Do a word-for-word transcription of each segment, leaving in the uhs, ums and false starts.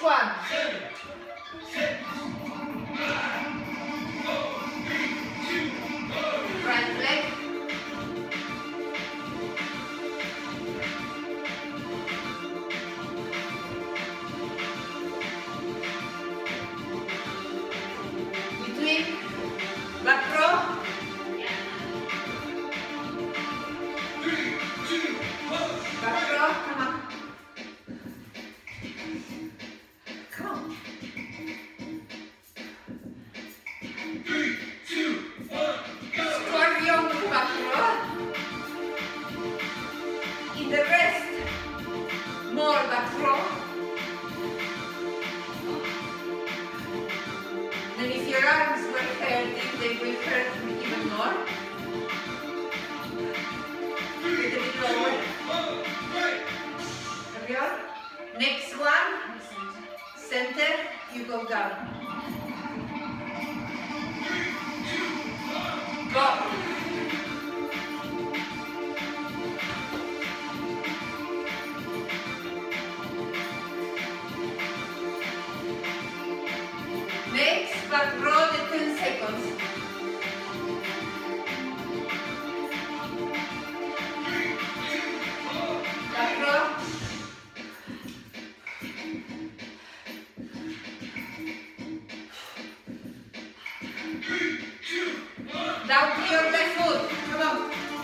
one. Right leg. Between back row. Back row, come on. Come on. Three, two, one, go! Squat young back row. In the rest, more back row. Then if your arms were hurting, they will hurt even more. A little bit lower. Carry on. Next one. Center, you go down. Go. Next, back row the ten seconds. Back row. Down to your left foot. Come on.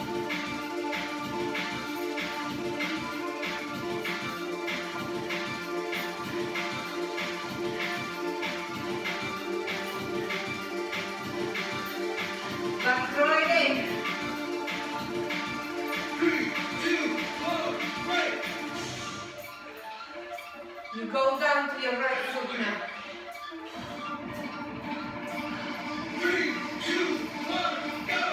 Back row again. Three, two, one, break! You go down to your right foot now. Three, two, one, go!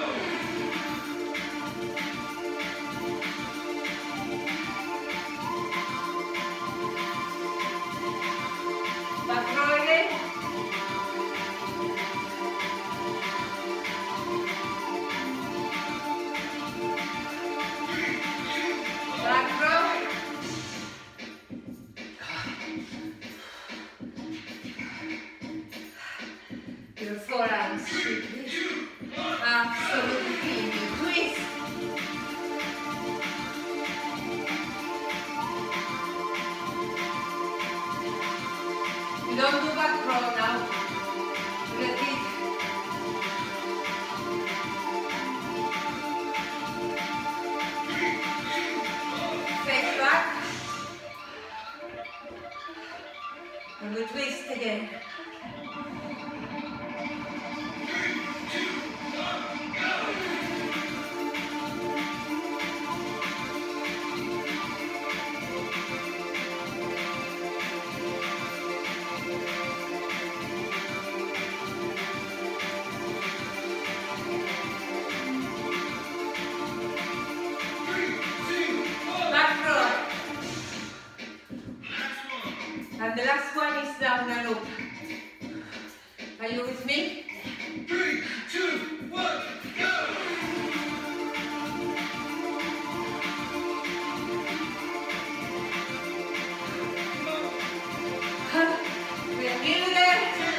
Back row again. Back row. Your forearms should be absolutely clean. You twist. You don't do back row now. Repeat. Face back. And we twist again. And the last one is down and up. Are you with me? Three, two, one, go! We are nearly there.